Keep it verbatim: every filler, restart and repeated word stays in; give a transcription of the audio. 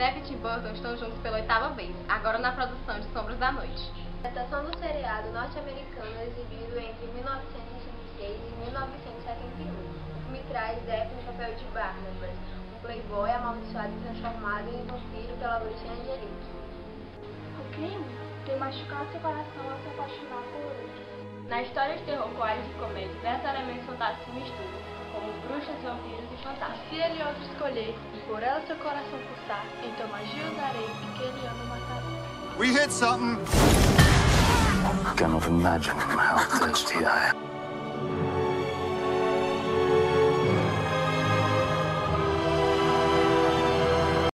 Depp e Tim Burton estão juntos pela oitava vez, agora na produção de Sombras da Noite. A adaptação do seriado norte-americano exibido entre mil novecentos e sessenta e seis e mil novecentos e setenta e um. O filme traz Depp no papel de Barnabas, um playboy amaldiçoado e transformado em vampiro pela bruxa Angelique. O crime tem machucado seu coração ao se apaixonar por outro. Na história de terror com áreas de comédia, diversos elementos fantásticos se misturam, como bruxas, vampiros e fantasmas. Se ele outro escolher e por ela seu coração pulsar, então magia usarei e que ele ama matarei. We hit something. Cannot imagine how thirsty I am.